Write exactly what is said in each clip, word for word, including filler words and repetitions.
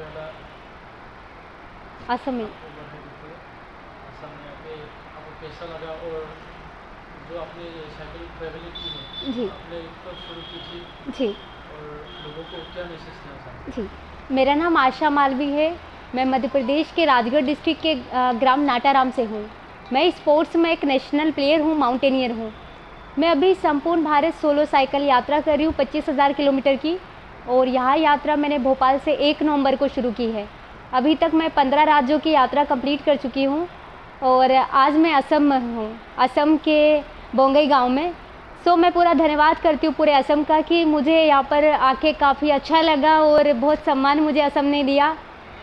पहला असम में आपको बधाई देते हैं। असम में आके आपको कैसा लगा, और जो आपने ये साइकिल ट्रैवलिंग की है जी आपने कब शुरू की थी, जी और लोगों को क्या मैसेज देना चाहते जी मेरा नाम आशा मालवी है। मैं मध्य प्रदेश के राजगढ़ डिस्ट्रिक्ट के अ, ग्राम नाटाराम से हूँ। मैं स्पोर्ट्स में एक नेशनल प्लेयर हूँ, माउंटेनियर हूँ। मैं अभी संपूर्ण भारत सोलो साइकिल यात्रा कर रही हूँ पच्चीस हज़ार किलोमीटर की, और यह यात्रा मैंने भोपाल से एक नवंबर को शुरू की है। अभी तक मैं पंद्रह राज्यों की यात्रा कंप्लीट कर चुकी हूँ, और आज मैं असम में हूँ, असम के बोंगई गांव में। सो मैं पूरा धन्यवाद करती हूँ पूरे असम का कि मुझे यहाँ पर आके काफ़ी अच्छा लगा और बहुत सम्मान मुझे असम ने दिया।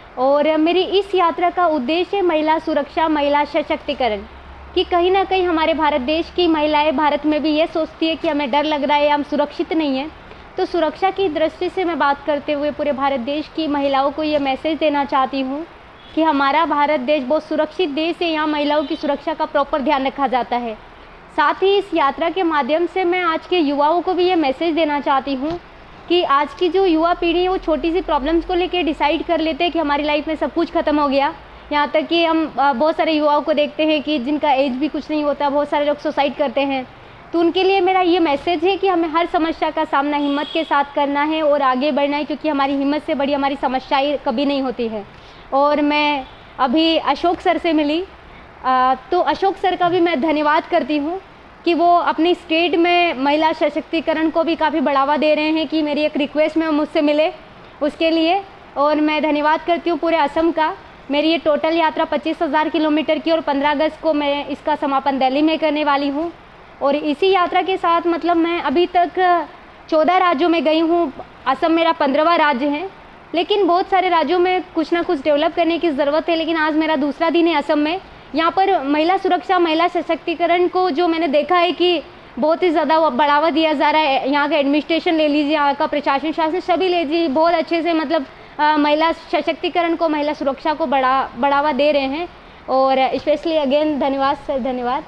और मेरी इस यात्रा का उद्देश्य महिला सुरक्षा, महिला सशक्तिकरण, कि कहीं ना कहीं हमारे भारत देश की महिलाएं भारत में भी ये सोचती है कि हमें डर लग रहा है या हम सुरक्षित नहीं हैं। तो सुरक्षा की दृष्टि से मैं बात करते हुए पूरे भारत देश की महिलाओं को ये मैसेज देना चाहती हूँ कि हमारा भारत देश बहुत सुरक्षित देश है। यहाँ महिलाओं की सुरक्षा का प्रॉपर ध्यान रखा जाता है। साथ ही इस यात्रा के माध्यम से मैं आज के युवाओं को भी ये मैसेज देना चाहती हूँ कि आज की जो युवा पीढ़ी है वो छोटी सी प्रॉब्लम्स को लेकर डिसाइड कर लेते हैं कि हमारी लाइफ में सब कुछ खत्म हो गया। यहाँ तक कि हम बहुत सारे युवाओं को देखते हैं कि जिनका एज भी कुछ नहीं होता, बहुत सारे लोग सुसाइड करते हैं। तो उनके लिए मेरा ये मैसेज है कि हमें हर समस्या का सामना हिम्मत के साथ करना है और आगे बढ़ना है, क्योंकि हमारी हिम्मत से बड़ी हमारी समस्याएं कभी नहीं होती है। और मैं अभी अशोक सर से मिली, आ, तो अशोक सर का भी मैं धन्यवाद करती हूँ कि वो अपनी स्टेट में महिला सशक्तिकरण को भी काफ़ी बढ़ावा दे रहे हैं कि मेरी एक रिक्वेस्ट में मुझसे मिले उसके लिए। और मैं धन्यवाद करती हूँ पूरे असम का। मेरी ये टोटल यात्रा पच्चीस हज़ार किलोमीटर की, और पंद्रह अगस्त को मैं इसका समापन दिल्ली में करने वाली हूँ। और इसी यात्रा के साथ मतलब मैं अभी तक चौदह राज्यों में गई हूँ। असम मेरा पंद्रहवां राज्य है, लेकिन बहुत सारे राज्यों में कुछ ना कुछ डेवलप करने की ज़रूरत है। लेकिन आज मेरा दूसरा दिन है असम में। यहाँ पर महिला सुरक्षा, महिला सशक्तिकरण को जो मैंने देखा है कि बहुत ही ज़्यादा बढ़ावा दिया जा रहा है। यहाँ का एडमिनिस्ट्रेशन ले लीजिए, यहाँ का प्रशासन शासन सभी ले लीजिए, बहुत अच्छे से मतलब आ, महिला सशक्तिकरण को, महिला सुरक्षा को बढ़ा बढ़ावा दे रहे हैं। और स्पेशली अगेन धन्यवाद सर, धन्यवाद।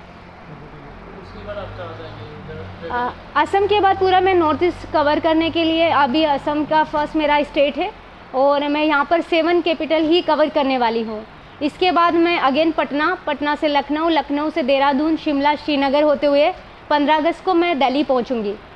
उसके बाद आप कहाँ जाएंगे? आ, असम के बाद पूरा मैं नॉर्थ ईस्ट कवर करने के लिए, अभी असम का फर्स्ट मेरा स्टेट है और मैं यहाँ पर सेवन कैपिटल ही कवर करने वाली हूँ। इसके बाद मैं अगेन पटना, पटना से लखनऊ, लखनऊ से देहरादून, शिमला, श्रीनगर होते हुए पंद्रह अगस्त को मैं दिल्ली पहुँचूँगी।